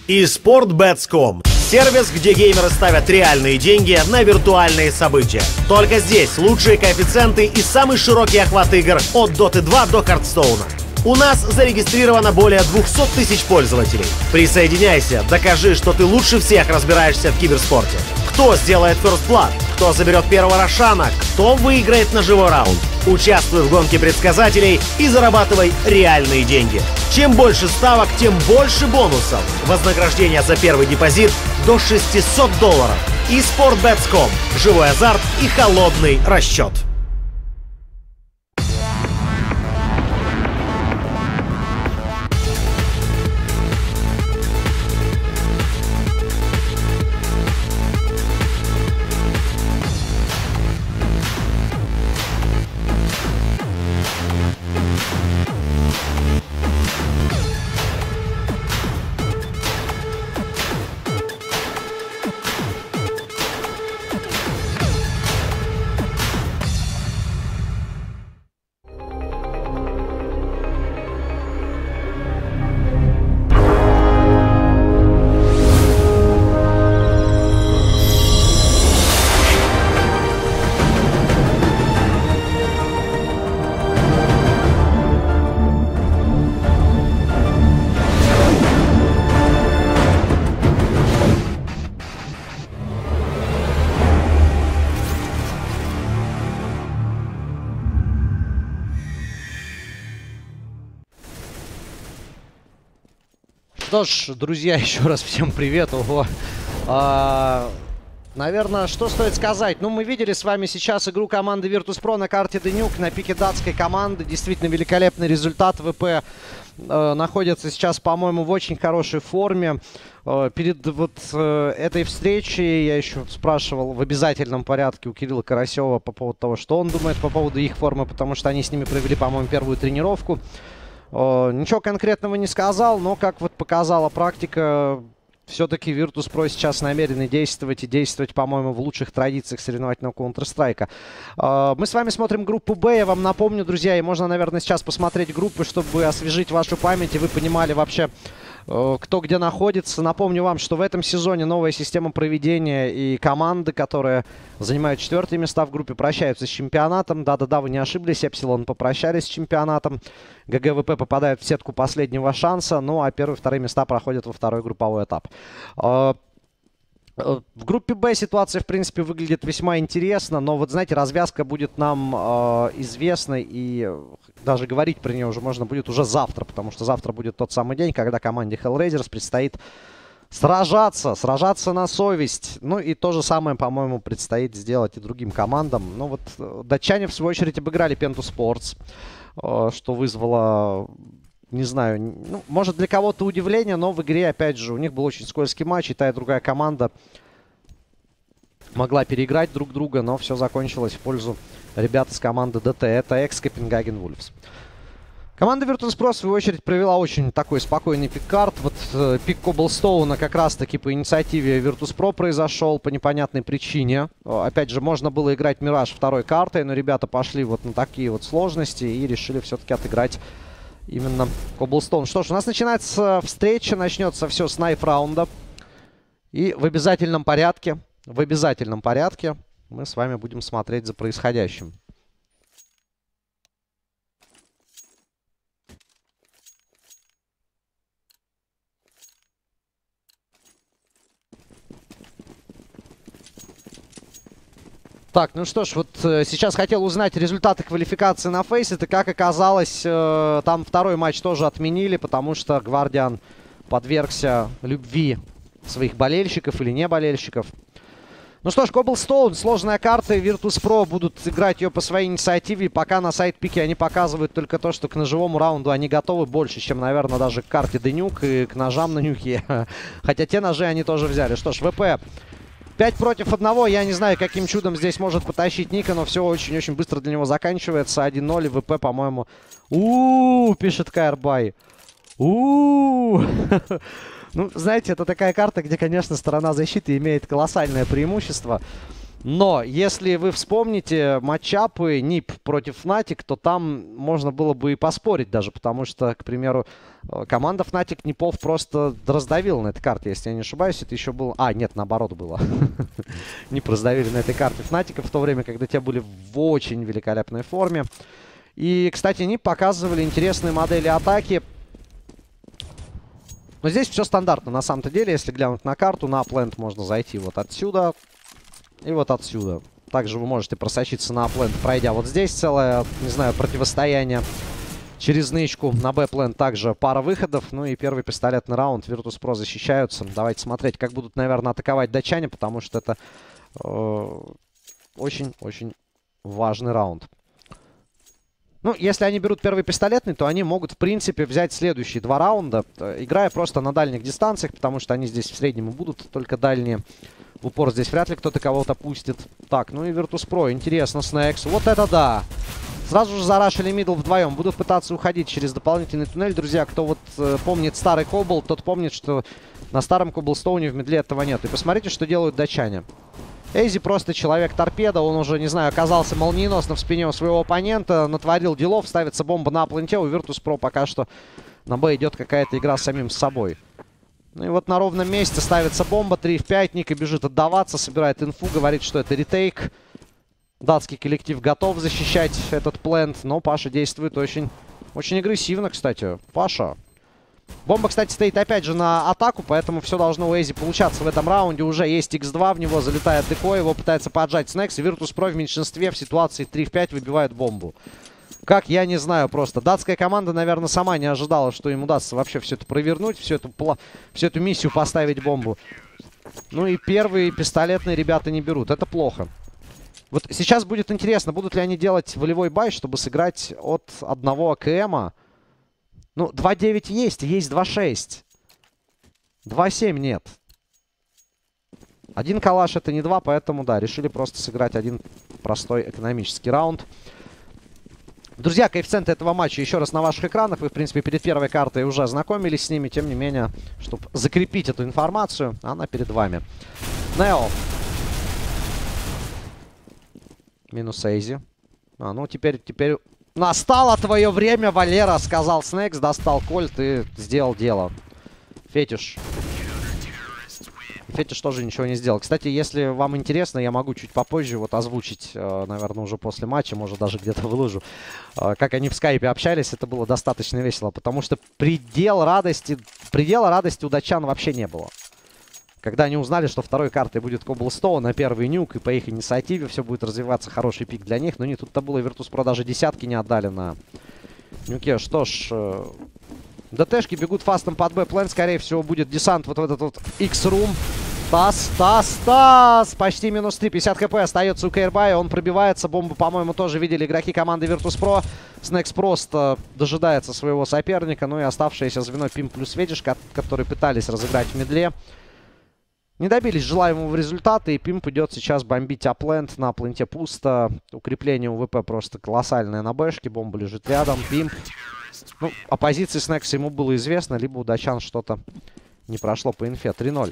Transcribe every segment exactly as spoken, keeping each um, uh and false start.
и спортбетс точка ком. Сервис, где геймеры ставят реальные деньги на виртуальные события. Только здесь лучшие коэффициенты и самый широкий охват игр от доты два до Хардстоуна. У нас зарегистрировано более двухсот тысяч пользователей. Присоединяйся, докажи, что ты лучше всех разбираешься в киберспорте. Кто сделает First Blood? Кто заберет первого Рошана? Кто выиграет на живой раунд? Участвуй в гонке предсказателей и зарабатывай реальные деньги. Чем больше ставок, тем больше бонусов. Вознаграждение за первый депозит до шестисот долларов. И спортбетс точка ком. Живой азарт и холодный расчет. Что ж, друзья, еще раз всем привет. Ого. А, наверное, что стоит сказать? Ну, мы видели с вами сейчас игру команды Virtus.pro на карте Денюк, на пике датской команды. Действительно великолепный результат. ВП э, находится сейчас, по-моему, в очень хорошей форме. Э, перед вот э, этой встречей я еще спрашивал в обязательном порядке у Кирилла Карасева по поводу того, что он думает по поводу их формы, потому что они с ними провели, по-моему, первую тренировку. О, ничего конкретного не сказал, но, как вот показала практика, все-таки Virtus.pro сейчас намерены действовать и действовать, по-моему, в лучших традициях соревновательного Counter-Strike. О, мы с вами смотрим группу Б, я вам напомню, друзья, и можно, наверное, сейчас посмотреть группы, чтобы освежить вашу память, и вы понимали вообще, кто где находится. Напомню вам, что в этом сезоне новая система проведения, и команды, которые занимают четвертые места в группе, прощаются с чемпионатом. Да-да-да, вы не ошиблись, Эпсилон попрощались с чемпионатом. ГГВП попадает в сетку последнего шанса, ну а первые и вторые места проходят во второй групповой этап. В группе Б ситуация, в принципе, выглядит весьма интересно, но вот, знаете, развязка будет нам э, известна, и даже говорить про нее уже можно будет уже завтра, потому что завтра будет тот самый день, когда команде Hellraisers предстоит сражаться, сражаться на совесть. Ну и то же самое, по-моему, предстоит сделать и другим командам. Ну вот датчане, в свою очередь, обыграли Penta Sports, э, что вызвало... Не знаю, ну, может для кого-то удивление, но в игре, опять же, у них был очень скользкий матч, и та и другая команда могла переиграть друг друга, но все закончилось в пользу ребят из команды ДТ. Это экс-Копенгаген Вульфс. Команда Virtus.pro, в свою очередь, провела очень такой спокойный пик-карт. Вот э, пик Коблстоуна как раз-таки по инициативе Virtus.pro произошел по непонятной причине. О, опять же, можно было играть Мираж второй картой, но ребята пошли вот на такие вот сложности и решили все-таки отыграть именно Коблстоун. Что ж, у нас начинается встреча, начнется все с найф-раунда. И в обязательном порядке, в обязательном порядке мы с вами будем смотреть за происходящим. Так, ну что ж, вот э, сейчас хотел узнать результаты квалификации на Фейс. Это, как оказалось, э, там второй матч тоже отменили, потому что Гвардиан подвергся любви своих болельщиков или не болельщиков. Ну что ж, Коблстоун, сложная карта, Virtus.pro будут играть ее по своей инициативе. Пока на сайт-пике они показывают только то, что к ножевому раунду они готовы больше, чем, наверное, даже к карте Денюк и к ножам на нюке. Хотя те ножи они тоже взяли. Что ж, ВП... пять против одного. Я не знаю, каким чудом здесь может потащить Ника, но все очень-очень быстро для него заканчивается. один ноль, и ВП, по-моему... У-у-у, пишет Кайрбай. У-у-у. Ну, знаете, это такая карта, где, конечно, сторона защиты имеет колоссальное преимущество. Но если вы вспомните матчапы нип против Fnatic, то там можно было бы и поспорить даже, потому что, к примеру, команда Fnatic Нипов просто раздавила на этой карте, если я не ошибаюсь. Это еще было... А, нет, наоборот было. Нип раздавили на этой карте Fnatic в то время, когда те были в очень великолепной форме. И, кстати, Нип показывали интересные модели атаки. Но здесь все стандартно, на самом-то деле. Если глянуть на карту, на апленд можно зайти вот отсюда и вот отсюда. Также вы можете просочиться на апленд, пройдя вот здесь целое, не знаю, противостояние через нычку. На б-пленд также пара выходов. Ну и первый пистолетный раунд. Virtus.pro защищаются. Давайте смотреть, как будут, наверное, атаковать датчане, потому что это очень-очень э, важный раунд. Ну, если они берут первый пистолетный, то они могут, в принципе, взять следующие два раунда, играя просто на дальних дистанциях, потому что они здесь в среднем и будут только дальние. В упор здесь вряд ли кто-то кого-то пустит. Так, ну и Virtus.pro, интересно, Снекс. Вот это да! Сразу же зарашили мидл вдвоем. Будут пытаться уходить через дополнительный туннель. Друзья, кто вот э, помнит старый Кобл, тот помнит, что на старом Коблстоуне в мидле этого нет. И посмотрите, что делают датчане. Эйзи просто человек-торпеда, он уже, не знаю, оказался молниеносно в спине у своего оппонента, натворил делов, ставится бомба на пленте, у Virtus.pro пока что на Б идет какая-то игра с самим собой. Ну и вот на ровном месте ставится бомба, три в пять, Ника бежит отдаваться, собирает инфу, говорит, что это ретейк. Датский коллектив готов защищать этот плент, но Паша действует очень, очень агрессивно, кстати. Паша. Бомба, кстати, стоит опять же на атаку, поэтому все должно у Эйзи получаться в этом раунде. Уже есть икс два, в него залетает Деко, его пытается поджать Снекс. И Virtus.pro в меньшинстве в ситуации три в пять выбивает бомбу. Как, я не знаю просто. Датская команда, наверное, сама не ожидала, что им удастся вообще все это провернуть, всю эту, всю эту миссию поставить бомбу. Ну и первые пистолетные ребята не берут, это плохо. Вот сейчас будет интересно, будут ли они делать волевой бай, чтобы сыграть от одного АКМа. Ну, два девять есть, есть два шесть. два семь нет. Один калаш это не два, поэтому, да, решили просто сыграть один простой экономический раунд. Друзья, коэффициенты этого матча еще раз на ваших экранах. Вы, в принципе, перед первой картой уже ознакомились с ними. Тем не менее, чтобы закрепить эту информацию, она перед вами. Нео. Минус Эйзи. А, ну, теперь, теперь... Настало твое время, Валера, сказал Снекс, достал кольт и сделал дело. Фетиш. Фетиш тоже ничего не сделал. Кстати, если вам интересно, я могу чуть попозже вот озвучить, наверное, уже после матча, может, даже где-то выложу, как они в скайпе общались. Это было достаточно весело, потому что предел радости, предела радости у датчан вообще не было. Когда они узнали, что второй картой будет Коблстоун на первый нюк, и по их инициативе все будет развиваться, хороший пик для них. Но не тут-то было, Virtus.pro даже десятки не отдали на нюке. Что ж, э, ДТшки бегут фастом под Б-плен. Скорее всего, будет десант вот в этот вот X-рум. Тас, Тас, Тас! Почти минус три, пятьдесят хп остается у Кейрбая. Он пробивается, бомбу, по-моему, тоже видели игроки команды Virtus.pro. Снекс просто дожидается своего соперника. Ну и оставшееся звено Пим плюс Ведиш, которые пытались разыграть в мидле. Не добились желаемого результата, и Пимп идет сейчас бомбить апленд. На пленте пусто. Укрепление у ВП просто колоссальное на бэшке. Бомба лежит рядом. Пимп. Ну, о позиции Снекса ему было известно, либо у датчан что-то не прошло по инфе. три ноль.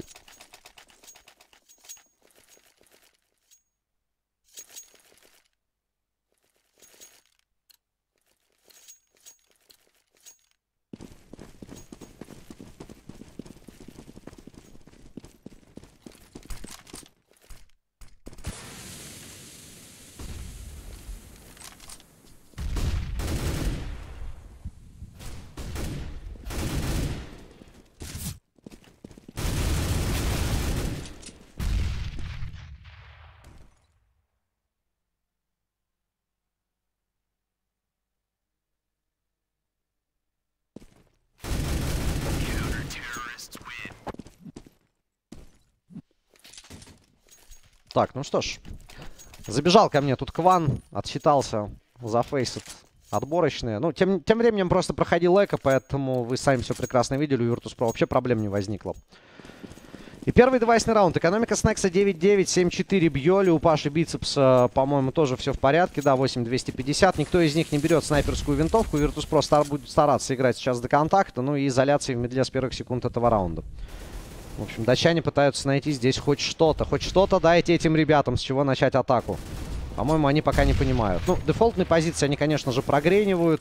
Так, ну что ж. Забежал ко мне тут Кван. Отсчитался за фейсет отборочные. Ну, тем, тем временем просто проходил эко, поэтому вы сами все прекрасно видели. У Virtus.pro вообще проблем не возникло. И первый девайсный раунд. Экономика Снекса девять девять, семь четыре Бьоли. У Паши Бицепса, по-моему, тоже все в порядке. Да, восемь двести пятьдесят. Никто из них не берет снайперскую винтовку. Virtus.pro стар будет стараться играть сейчас до контакта. Ну и изоляции в медле с первых секунд этого раунда. В общем, датчане пытаются найти здесь хоть что-то. Хоть что-то дайте этим ребятам, с чего начать атаку. По-моему, они пока не понимают. Ну, дефолтные позиции они, конечно же, прогренивают.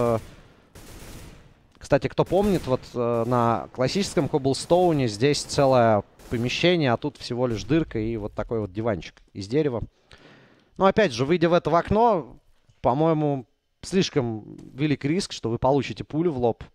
Кстати, кто помнит, вот на классическом Коблстоуне здесь целое помещение, а тут всего лишь дырка и вот такой вот диванчик из дерева. Но опять же, выйдя в это в окно, по-моему, слишком велик риск, что вы получите пулю в лоб.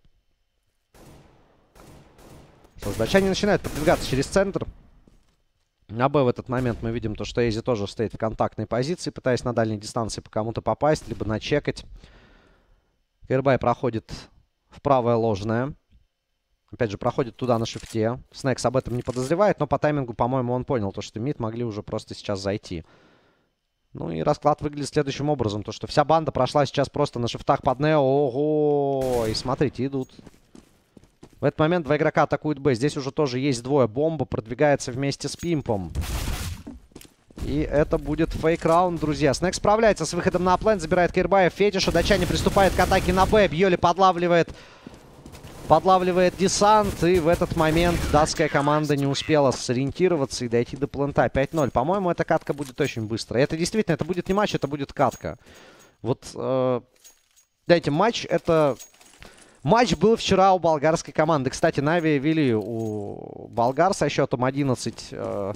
Что ж, датчане начинают продвигаться через центр. На Б в этот момент мы видим то, что Эйзи тоже стоит в контактной позиции, пытаясь на дальней дистанции по кому-то попасть, либо начекать. Кирбай проходит в правое ложное. Опять же, проходит туда на шифте. Снекс об этом не подозревает, но по таймингу, по-моему, он понял, то, что мид могли уже просто сейчас зайти. Ну и расклад выглядит следующим образом. То, что вся банда прошла сейчас просто на шифтах под Нео. Ого! И смотрите, идут. В этот момент два игрока атакуют Б. Здесь уже тоже есть двое. Бомба продвигается вместе с Пимпом. И это будет фейк-раунд, друзья. Снекс справляется с выходом на аплент. Забирает Кирбаев фетиша. Датчане приступает к атаке на Б. Бьоли подлавливает... Подлавливает десант. И в этот момент датская команда не успела сориентироваться и дойти до плента. пять ноль. По-моему, эта катка будет очень быстро. Это действительно, это будет не матч, это будет катка. Вот, э, дайте матч, это... Матч был вчера у болгарской команды. Кстати, Нави вели у болгар со счетом одиннадцать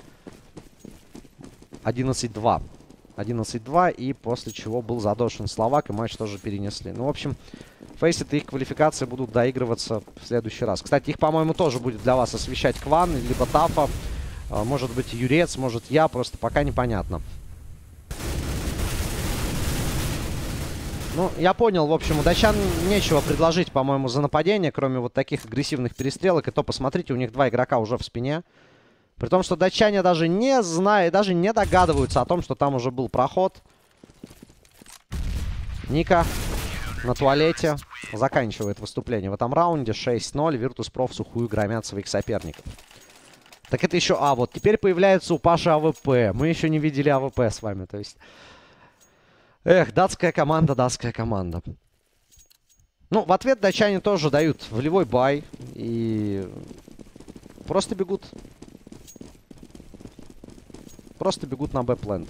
два. одиннадцать два. И после чего был задушен словак. И матч тоже перенесли. Ну, в общем, фейситы их квалификации будут доигрываться в следующий раз. Кстати, их, по-моему, тоже будет для вас освещать Кван, либо Тафа. Может быть, Юрец, может, я. Просто пока непонятно. Ну, я понял, в общем, у датчан нечего предложить, по-моему, за нападение, кроме вот таких агрессивных перестрелок. И то, посмотрите, у них два игрока уже в спине. При том, что датчане даже не знают, даже не догадываются о том, что там уже был проход. Ника на туалете заканчивает выступление в этом раунде. шесть ноль. Virtus.pro сухую громят своих соперников. Так это еще... А, вот теперь появляется у Паши АВП. Мы еще не видели АВП с вами, то есть... Эх, датская команда, датская команда. Ну, в ответ датчане тоже дают волевой бай. И просто бегут. Просто бегут на Б-плент.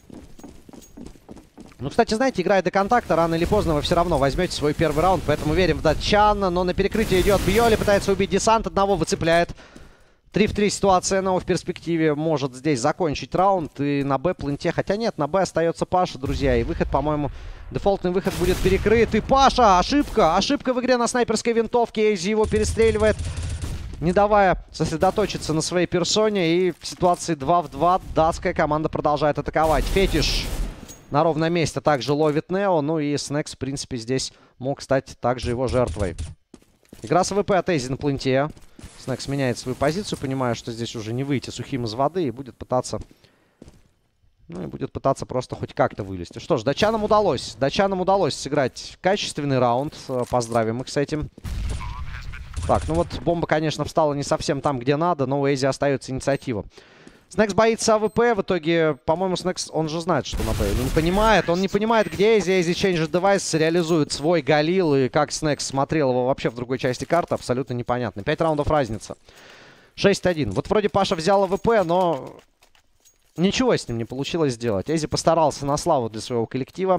Ну, кстати, знаете, играя до контакта, рано или поздно вы все равно возьмете свой первый раунд. Поэтому верим в датчан. Но на перекрытие идет Бьоли, пытается убить десант. Одного выцепляет. три в три ситуация, но в перспективе может здесь закончить раунд. И на Б-пленте, хотя нет, на Б остается Паша, друзья. И выход, по-моему, дефолтный выход будет перекрыт. И Паша, ошибка, ошибка в игре на снайперской винтовке. Эйзи его перестреливает, не давая сосредоточиться на своей персоне. И в ситуации два в два датская команда продолжает атаковать. Фетиш на ровном месте также ловит Нео. Ну и Снекс, в принципе, здесь мог стать также его жертвой. Игра с АВП от Эйзи на пленте. Снекс меняет свою позицию, понимая, что здесь уже не выйти сухим из воды. И будет пытаться... Ну и будет пытаться просто хоть как-то вылезти. Что ж, датчанам удалось. Датчанам удалось сыграть качественный раунд. Поздравим их с этим. Так, ну вот бомба, конечно, встала не совсем там, где надо. Но у Эйзи остается инициатива. Снекс боится АВП. В итоге, по-моему, Снекс, он же знает, что на Б. Он не понимает. Он не понимает, где Эйзи. Эйзи Changes Device реализует свой Галил. И как Снекс смотрел его вообще в другой части карты, абсолютно непонятно. пять раундов разница. шесть один. Вот вроде Паша взял АВП, но ничего с ним не получилось сделать. Эйзи постарался на славу для своего коллектива.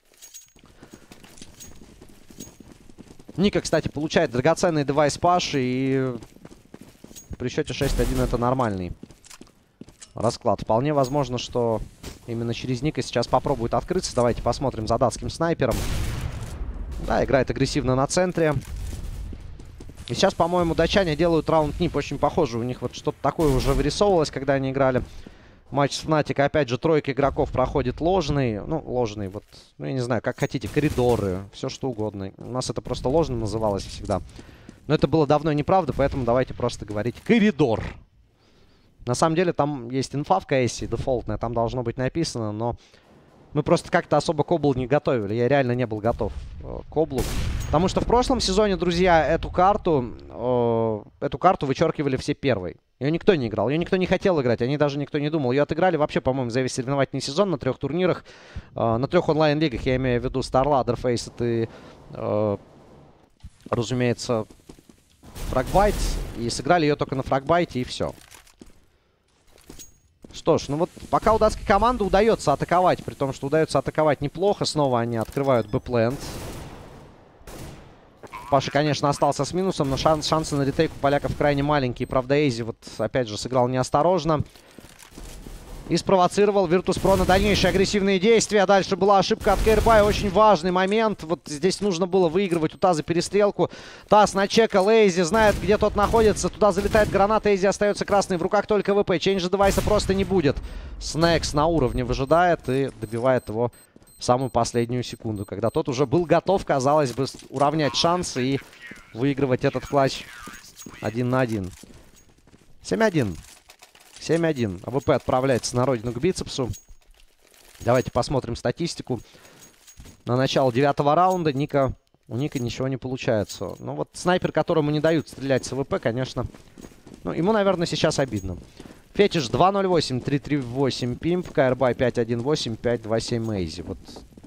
Ника, кстати, получает драгоценный девайс Паши. И при счете шесть один это нормальный расклад. Вполне возможно, что именно через Ника сейчас попробует открыться. Давайте посмотрим за датским снайпером. Да, играет агрессивно на центре. И сейчас, по-моему, датчане делают раунд нип очень похоже. У них вот что-то такое уже вырисовывалось, когда они играли матч с Fnatic. Опять же, тройка игроков проходит ложный. Ну, ложный, вот, ну, я не знаю, как хотите, коридоры, все что угодно. У нас это просто ложным называлось всегда. Но это было давно неправда, поэтому давайте просто говорить коридор. На самом деле там есть инфа в КСе, дефолтная, там должно быть написано, но мы просто как-то особо Кобл не готовили. Я реально не был готов э, к Коблу. Потому что в прошлом сезоне, друзья, эту карту, э, эту карту вычеркивали все первой. Ее никто не играл, ее никто не хотел играть, они даже никто не думал. Ее отыграли вообще, по-моему, за весь соревновательный сезон на трех турнирах, э, на трех онлайн-лигах, я имею в виду StarLadder, Faceit и, э, разумеется, Fragbyte. И сыграли ее только на фрагбайте, и все. Что ж, ну вот пока у датской команды удается атаковать, при том, что удается атаковать неплохо. Снова они открывают б-плент. Паша, конечно, остался с минусом, но шанс, шансы на ретейк у поляков крайне маленькие. Правда, Эйзи вот опять же сыграл неосторожно. И спровоцировал Virtus.pro на дальнейшие агрессивные действия. Дальше была ошибка от Кэрбай. Очень важный момент. Вот здесь нужно было выигрывать у Таза перестрелку. Таз начекал. Эйзи знает, где тот находится. Туда залетает граната. Эйзи остается красный. В руках только ВП. Чейнджа девайса просто не будет. Снэкс на уровне выжидает и добивает его в самую последнюю секунду. Когда тот уже был готов, казалось бы, уравнять шансы и выигрывать этот клатч один на один. семь один. семь один. АВП отправляется на родину к бицепсу. Давайте посмотрим статистику. На начало девятого раунда Ника, у Ника ничего не получается. Ну вот снайпер, которому не дают стрелять с АВП, конечно, ну, ему, наверное, сейчас обидно. Фетиш два ноль восемь, три три восемь Пимп, Кэрбай пять один восемь, пять два семь Эйзи. Вот.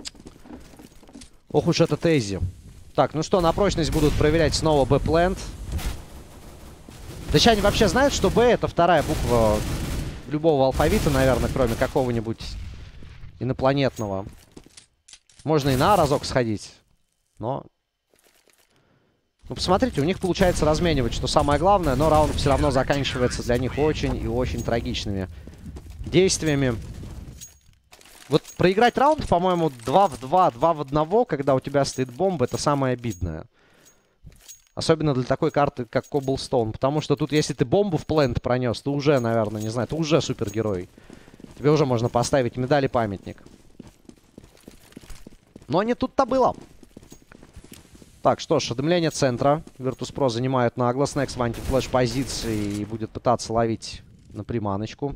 Ох уж этот Эйзи. Так, ну что, на прочность будут проверять снова Б-плент. Датчане вообще знают, что Б — это вторая буква любого алфавита, наверное, кроме какого-нибудь инопланетного. Можно и на разок сходить, но... Ну, посмотрите, у них получается разменивать, что самое главное, но раунд все равно заканчивается для них очень и очень трагичными действиями. Вот проиграть раунд, по-моему, два в два, два в одного, когда у тебя стоит бомба, это самое обидное. Особенно для такой карты, как Cobblestone. Потому что тут, если ты бомбу в плент пронес, ты уже, наверное, не знаю, ты уже супергерой. Тебе уже можно поставить медаль и памятник. Но не тут-то было. Так, что ж, дымление центра. Virtus.pro занимают нагло. Снэкс в антифлэш позиции и будет пытаться ловить на приманочку.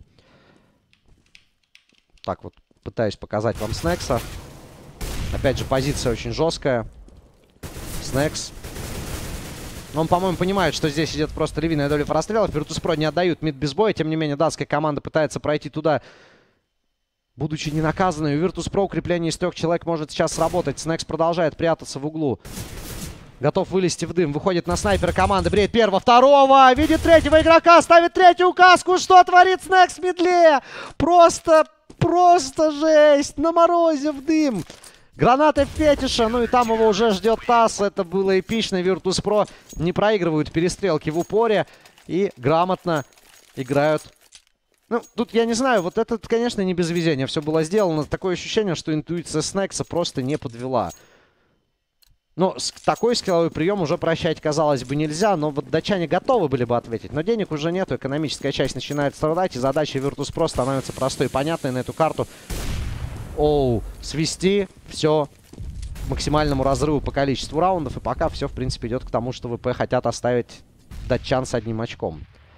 Так вот, пытаюсь показать вам Снэкса. Опять же, позиция очень жесткая. Снэкс. Он, по-моему, понимает, что здесь идет просто львиная доля прострелов. Virtus.pro не отдают мид без боя. Тем не менее, датская команда пытается пройти туда, будучи не наказанной. У Virtus.pro укрепление из трех человек может сейчас сработать. Снэкс продолжает прятаться в углу. Готов вылезти в дым. Выходит на снайпера команды. Бреет первого, второго. Видит третьего игрока. Ставит третью указку. Что творит Снэкс в медле? Просто, просто жесть. На морозе в дым. Граната Фетиша, ну и там его уже ждет Таз. Это было эпично. Virtus.pro не проигрывают перестрелки в упоре и грамотно играют. Ну, тут я не знаю, вот это, конечно, не без везения все было сделано. Такое ощущение, что интуиция Снэкса просто не подвела. Но такой скилловой прием уже прощать, казалось бы, нельзя. Но вот датчане готовы были бы ответить. Но денег уже нету, экономическая часть начинает страдать. И задача Virtus.pro становится простой и понятной на эту карту. Оу, свести все к максимальному разрыву по количеству раундов. И пока все, в принципе, идет к тому, что ВП хотят оставить датчан с одним очком.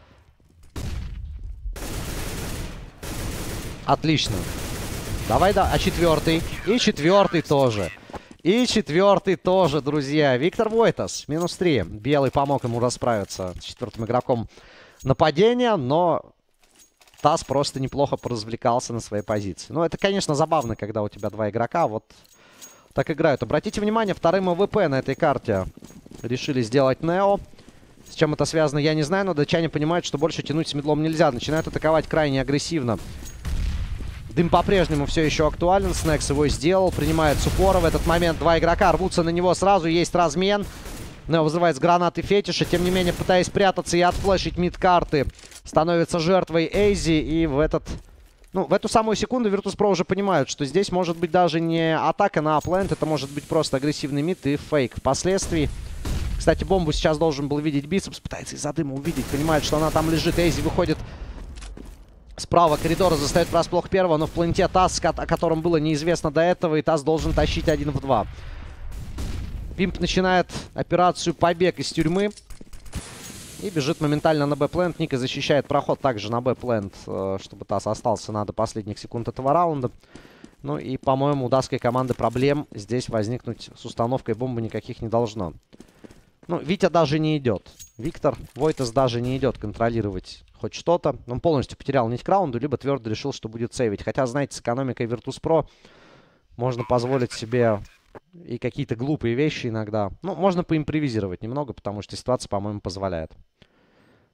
Отлично. Давай, да, а четвертый. И четвертый тоже. И четвертый тоже, друзья. Виктор Войтас, минус три. Белый помог ему расправиться с четвертым игроком нападения, но... Таз просто неплохо поразвлекался на своей позиции. Ну, это, конечно, забавно, когда у тебя два игрока вот так играют. Обратите внимание, вторым АВП на этой карте решили сделать Нео. С чем это связано, я не знаю, но датчане понимают, что больше тянуть с медлом нельзя. Начинают атаковать крайне агрессивно. Дым по-прежнему все еще актуален. Снэкс его сделал, принимает с упора. В этот момент два игрока рвутся на него сразу. Есть размен. Нео взрывает с гранаты Фетиша. Тем не менее, пытаясь прятаться и отфлешить мид-карты, становится жертвой Эйзи. И в этот... Ну, в эту самую секунду Virtus.pro уже понимают, что здесь может быть даже не атака на аплент. Это может быть просто агрессивный мид и фейк впоследствии. Кстати, бомбу сейчас должен был видеть бицепс. Пытается из-за дыма увидеть. Понимает, что она там лежит. Эйзи выходит справа коридора, застает врасплох первого. Но в планете Таз, о котором было неизвестно до этого. И Таз должен тащить один в два. Пимп начинает операцию «Побег из тюрьмы». И бежит моментально на Б-плент. Ника защищает проход также на Б-плент, чтобы Таз остался на до последних секунд этого раунда. Ну и, по-моему, у датской команды проблем здесь возникнуть с установкой бомбы никаких не должно. Ну, Витя даже не идет. Виктор Войтас даже не идет контролировать хоть что-то. Он полностью потерял нить к раунду, либо твердо решил, что будет сейвить. Хотя, знаете, с экономикой Virtus.pro можно позволить себе... И какие-то глупые вещи иногда. Ну, можно поимпровизировать немного, потому что ситуация, по-моему, позволяет.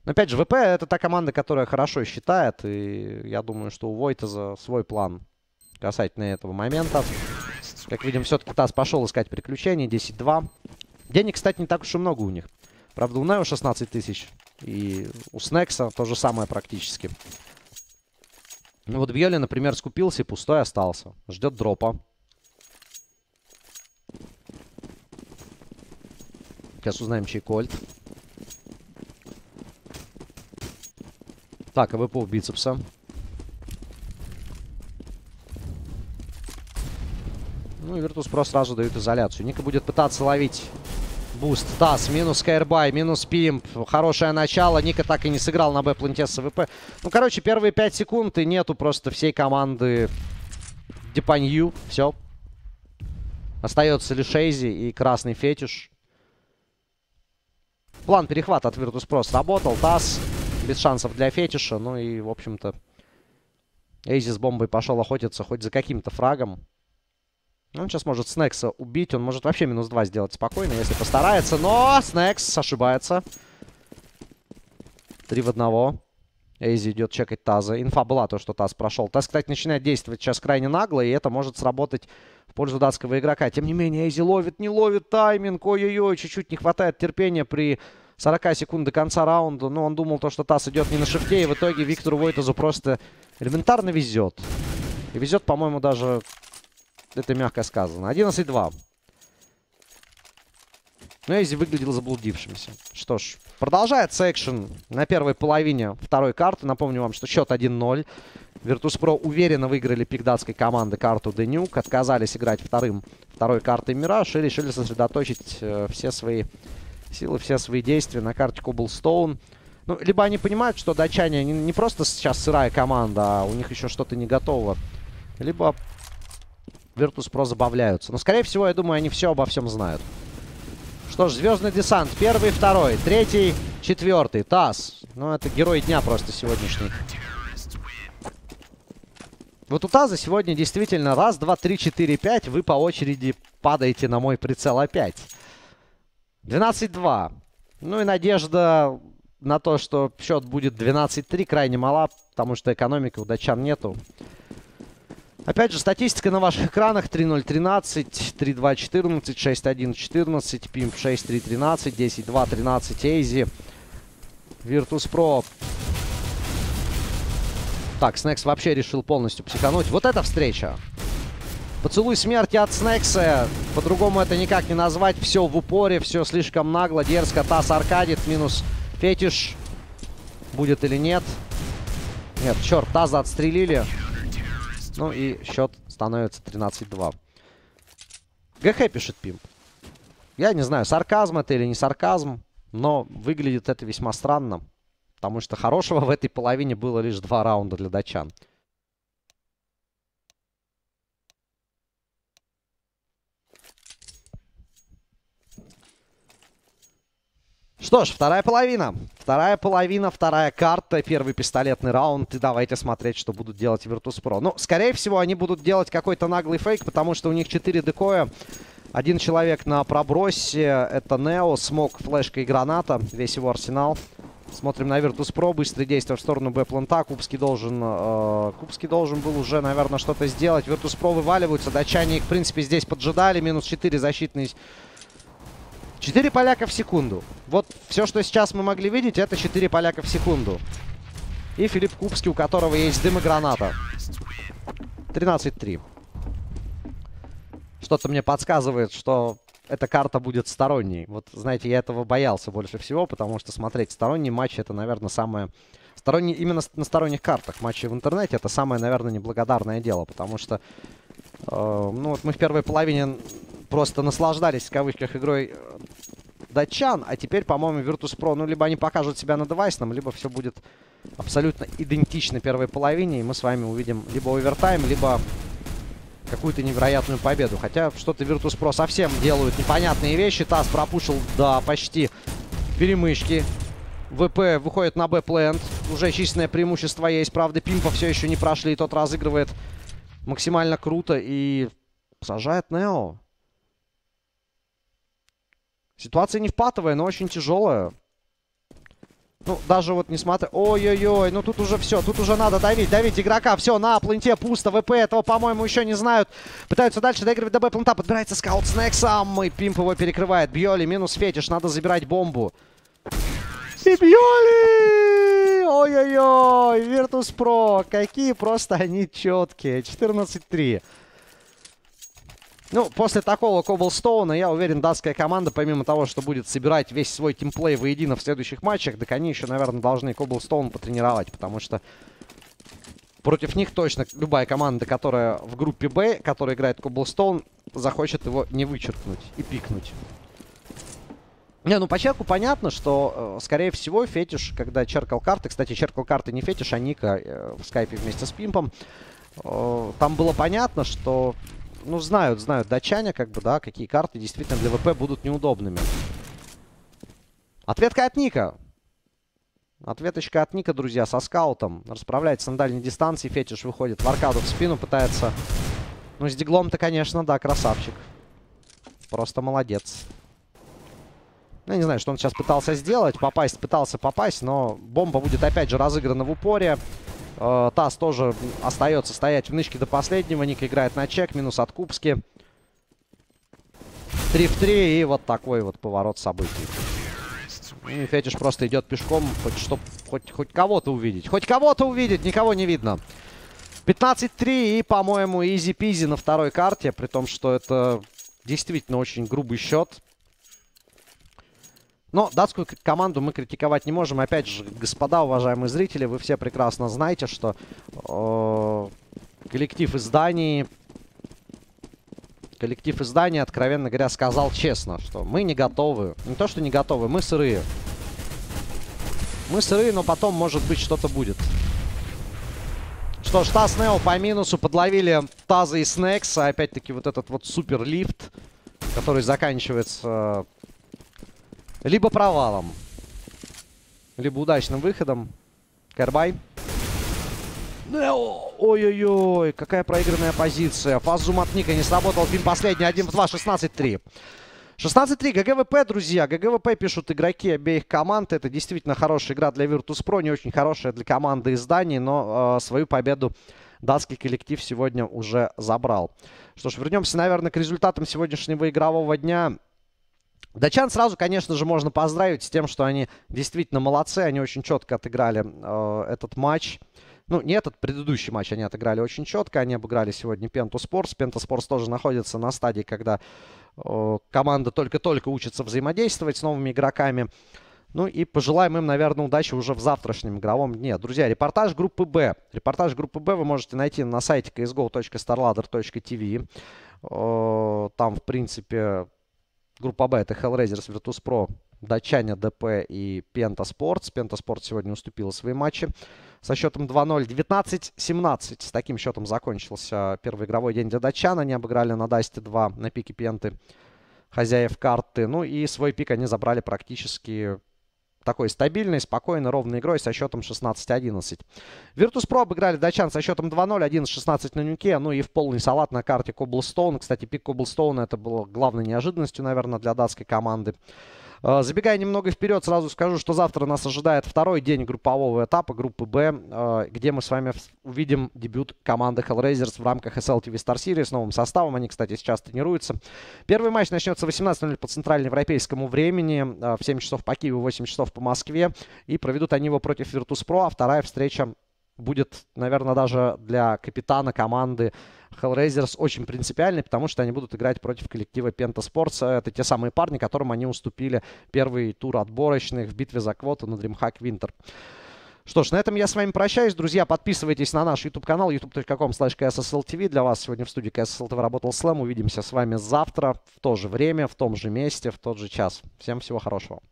Но опять же, ВП это та команда, которая хорошо считает. И я думаю, что у Войтеза свой план касательно этого момента. Как видим, все-таки ТАСС пошел искать приключения. десять два. Денег, кстати, не так уж и много у них. Правда, у Нео шестнадцать тысяч. И у Снекса то же самое практически. Ну вот Бьёли, например, скупился и пустой остался. Ждет дропа. Сейчас узнаем, чей кольт. Так, АВП у бицепса. Ну и Virtus.pro сразу дают изоляцию. Ника будет пытаться ловить буст. ТАСС, минус Скайрбай, минус Пимп. Хорошее начало. Ника так и не сыграл на Б-планте с АВП. Ну, короче, первые пять секунд и нету просто всей команды Депанью. Все. Остается лишь Эйзи и красный фетиш. План перехвата от Virtus.pro сработал. ТАСС без шансов для фетиша. Ну и, в общем-то, Эйзи с бомбой пошел охотиться хоть за каким-то фрагом. Он сейчас может Снекса убить. Он может вообще минус два сделать спокойно, если постарается. Но Снекс ошибается. Три в одного. Эйзи идет чекать ТАССа. Инфа была то, что ТАСС прошел. ТАСС, кстати, начинает действовать сейчас крайне нагло. И это может сработать в пользу датского игрока. Тем не менее, Эйзи ловит, не ловит тайминг. Ой-ой-ой, чуть-чуть не хватает терпения при сорока секунд до конца раунда. Но он думал то, что ТАСС идет не на шифте. И в итоге Виктору Войтезу просто элементарно везет. И везет, по-моему, даже... Это мягко сказано. одиннадцать два. Но Эйзи выглядел заблудившимся. Что ж, продолжается экшен на первой половине второй карты. Напомню вам, что счет один ноль. Virtus.pro уверенно выиграли пик датской команды карту Денюк. Отказались играть вторым, второй картой Мираж. И решили сосредоточить э, все свои силы, все свои действия на карте Cobblestone. Ну, либо они понимают, что датчане не, не просто сейчас сырая команда, а у них еще что-то не готово. Либо... Virtus.pro забавляются. Но, скорее всего, я думаю, они все обо всем знают. Что ж, Звездный десант. Первый, второй, третий, четвертый. ТАСС. Ну, это герой дня просто сегодняшний. Вот у ТАССа сегодня действительно раз, два, три, четыре, пять. Вы по очереди падаете на мой прицел опять. двенадцать два. Ну и надежда на то, что счет будет двенадцать три, крайне мала. Потому что экономики у датчан нету. Опять же, статистика на ваших экранах. три ноль тринадцать, три два четырнадцать, шесть один четырнадцать, Пимп шесть три тринадцать, десять два тринадцать, Эйзи. Virtus.pro. Так, Снекс вообще решил полностью психануть. Вот эта встреча. Поцелуй смерти от Снекса. По-другому это никак не назвать. Все в упоре, все слишком нагло, дерзко. ТАСС аркадит, минус фетиш. Будет или нет? Нет, черт, ТАССа отстрелили. Ну и счет становится тринадцать два. ГХ пишет Пимп. Я не знаю, сарказм это или не сарказм, но выглядит это весьма странно. Потому что хорошего в этой половине было лишь два раунда для датчан. Что ж, вторая половина. Вторая половина, вторая карта, первый пистолетный раунд. И давайте смотреть, что будут делать Virtus.pro. Ну, скорее всего, они будут делать какой-то наглый фейк, потому что у них четыре декоя. Один человек на пробросе. Это Нео, смог, флешка и граната. Весь его арсенал. Смотрим на Virtus.pro. Быстрые действия в сторону Б-планта. Кубский должен, э, Кубский должен был уже, наверное, что-то сделать. Virtus.pro вываливаются. Датчане их, в принципе, здесь поджидали. Минус четыре защитные... четыре поляка в секунду. Вот все, что сейчас мы могли видеть, это четыре поляка в секунду. И Филипп Кубский, у которого есть дым и граната. тринадцать три. Что-то мне подсказывает, что эта карта будет сторонней. Вот, знаете, я этого боялся больше всего, потому что смотреть сторонние матчи, это, наверное, самое... Сторонние... Именно на сторонних картах матчи в интернете, это самое, наверное, неблагодарное дело, потому что... Э, ну, вот мы в первой половине... Просто наслаждались, в кавычках, игрой датчан. А теперь, по-моему, Virtus.pro, ну, либо они покажут себя на девайсном, либо все будет абсолютно идентично первой половине. И мы с вами увидим либо овертайм, либо какую-то невероятную победу. Хотя что-то Virtus.pro совсем делают непонятные вещи. ТАСС пропушил до почти перемычки. ВП выходит на Б-плент. Уже численное преимущество есть. Правда, Пимпа все еще не прошли. Тот разыгрывает максимально круто и сажает Нео. Ситуация не впатовая, но очень тяжелая. Ну, даже вот несмотря... Ой-ой-ой, ну тут уже все, тут уже надо давить, давить игрока. Все, на пленте пусто, ВП этого, по-моему, еще не знают. Пытаются дальше доигрывать ДБ, плента подбирается скаут с Нексом, и Пимп его перекрывает. Бьоли, минус Фетиш, надо забирать бомбу. И Бьоли! Ой-ой-ой, Virtus.pro, какие просто они четкие. четырнадцать три. Ну, после такого Коблстоуна, я уверен, датская команда, помимо того, что будет собирать весь свой тимплей воедино в следующих матчах, так они еще, наверное, должны Коблстоун потренировать, потому что против них точно любая команда, которая в группе Б, которая играет Коблстоун, захочет его не вычеркнуть и пикнуть. Не, ну по черку понятно, что, э, скорее всего, Фетиш, когда черкал карты, кстати, черкал карты не Фетиш, а Ника э, в скайпе вместе с Пимпом, э, там было понятно, что... Ну, знают, знают датчане, как бы, да, какие карты действительно для ВП будут неудобными. Ответка от Ника. Ответочка от Ника, друзья, со скаутом. Расправляется на дальней дистанции. Фетиш выходит в аркаду в спину, пытается... Ну, с диглом-то, конечно, да, красавчик. Просто молодец. Я не знаю, что он сейчас пытался сделать. Попасть пытался попасть, но бомба будет опять же разыграна в упоре. Тасс тоже остается стоять в нычке до последнего. Ник играет на чек. Минус от Кубски. три в три. И вот такой вот поворот событий. И Фетиш просто идет пешком. Хоть, чтоб, хоть, хоть кого-то увидеть. Хоть кого-то увидеть. Никого не видно. пятнадцать три. И, по-моему, изи-пизи на второй карте. При том, что это действительно очень грубый счет. Но датскую команду мы критиковать не можем. Опять же, господа, уважаемые зрители, вы все прекрасно знаете, что э, коллектив из Дании, коллектив из Дании, откровенно говоря, сказал честно, что мы не готовы. Не то, что не готовы, мы сырые. Мы сырые, но потом, может быть, что-то будет. Что ж, Тасс Нео по минусу подловили Таза и Снекса. Опять-таки, вот этот вот супер лифт, который заканчивается... Либо провалом, либо удачным выходом. Кэрбай. Ой-ой-ой, какая проигранная позиция. Фаззум от Ника не сработал. Пин последний, один в два, шестнадцать три. шестнадцать три, ГГВП, друзья. ГГВП пишут игроки обеих команд. Это действительно хорошая игра для Virtus.pro, не очень хорошая для команды из Дании, но э, свою победу датский коллектив сегодня уже забрал. Что ж, вернемся, наверное, к результатам сегодняшнего игрового дня. Датчан сразу, конечно же, можно поздравить с тем, что они действительно молодцы. Они очень четко отыграли э, этот матч. Ну, не этот, предыдущий матч они отыграли очень четко. Они обыграли сегодня Пенту Спортс. Пента Спортс тоже находится на стадии, когда э, команда только-только учится взаимодействовать с новыми игроками. Ну и пожелаем им, наверное, удачи уже в завтрашнем игровом дне. Друзья, репортаж группы Б. Репортаж группы Б вы можете найти на сайте си эс го точка старладдер точка ти ви. Э, там, в принципе... Группа Б — это Hellraisers, Virtus.pro, датчане, ДП и Penta Sports. Penta Sports сегодня уступила свои матчи со счетом два ноль. девятнадцать семнадцать. С таким счетом закончился первый игровой день для датчан. Они обыграли на Дасте два на пике Пенты хозяев карты. Ну и свой пик они забрали практически такой стабильной, спокойной, ровной игрой со счетом шестнадцать одиннадцать. Virtus.pro обыграли датчан со счетом два ноль, одиннадцать шестнадцать на нюке. Ну и в полный салат на карте Коблстоун. Кстати, пик Коблстоуна — это было главной неожиданностью, наверное, для датской команды. Забегая немного вперед, сразу скажу, что завтра нас ожидает второй день группового этапа группы Б, где мы с вами увидим дебют команды Hellraisers в рамках эс эл ти ви Star Series с новым составом. Они, кстати, сейчас тренируются. Первый матч начнется в восемнадцать ноль по центральноевропейскому времени, в семь часов по Киеву, восемь часов по Москве. И проведут они его против Virtus.pro, а вторая встреча будет, наверное, даже для капитана команды Hellraisers очень принципиальный, потому что они будут играть против коллектива Penta Sports. Это те самые парни, которым они уступили первый тур отборочных в битве за квоту на DreamHack Winter. Что ж, на этом я с вами прощаюсь. Друзья, подписывайтесь на наш YouTube-канал ютуб точка ком слэш кей эс эс эл ти ви. Для вас сегодня в студии кей эс эс эл ти ви работал Слэм. Увидимся с вами завтра в то же время, в том же месте, в тот же час. Всем всего хорошего.